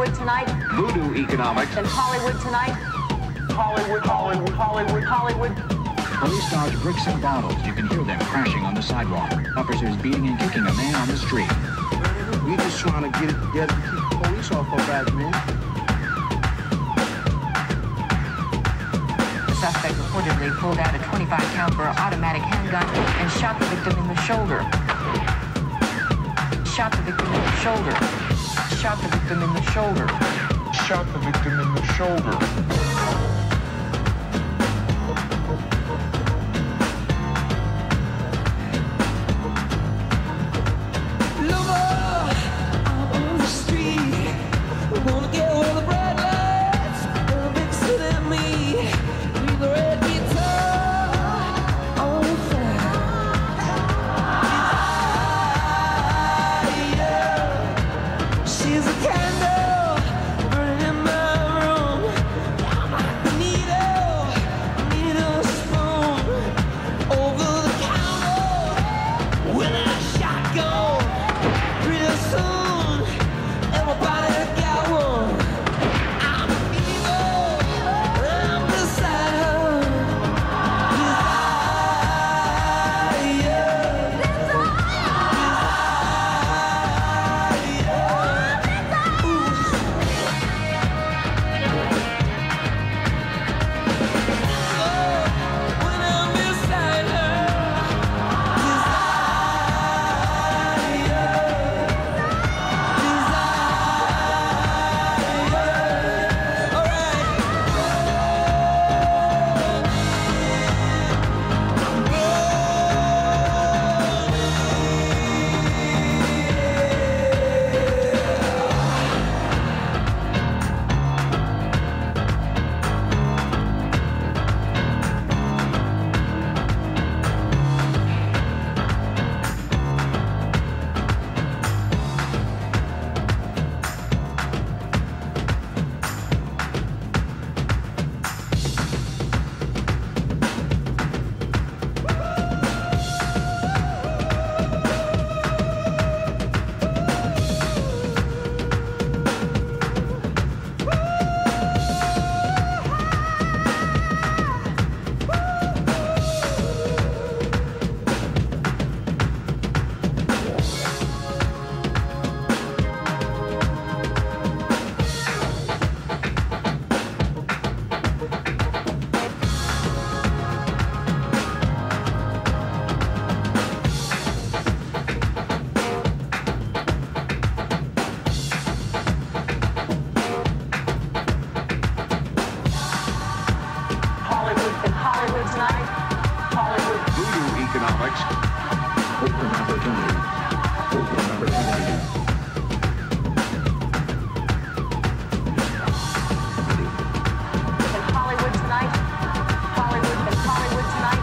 Hollywood Tonight. Voodoo Economics. And Hollywood Tonight. Hollywood. Police dodge bricks and bottles. You can hear them crashing on the sidewalk. Officers beating and kicking a man on the street. We just trying to get it together to keep the police off our back, man. The suspect reportedly pulled out a 25-caliber automatic handgun and shot the victim in the shoulder. Shot the victim in the shoulder. Shot the victim in the shoulder. Shot the victim in the shoulder. Economics. Open opportunity. Open opportunity. And Hollywood Tonight. Hollywood and Hollywood Tonight.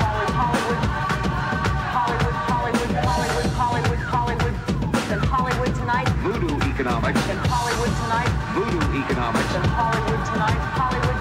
Hollywood. And Hollywood Tonight. Voodoo Economics. And Hollywood Tonight. Voodoo Economics. And Hollywood Tonight. Hollywood.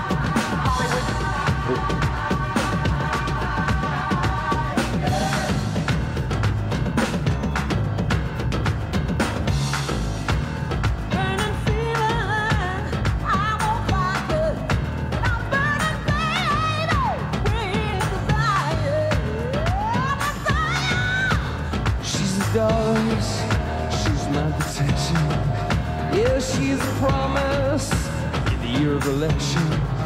Dollars, she's my protection. Yeah, she's a promise in the year of election.